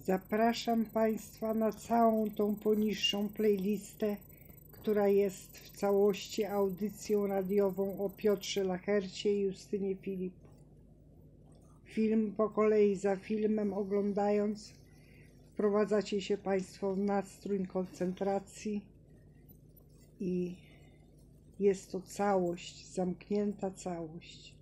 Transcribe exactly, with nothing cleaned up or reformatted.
Zapraszam Państwa na całą tą poniższą playlistę, która jest w całości audycją radiową o Piotrze Lachercie i Justynie Filip. Film po kolei za filmem oglądając wprowadzacie się Państwo w nastrój koncentracji i jest to całość, zamknięta całość.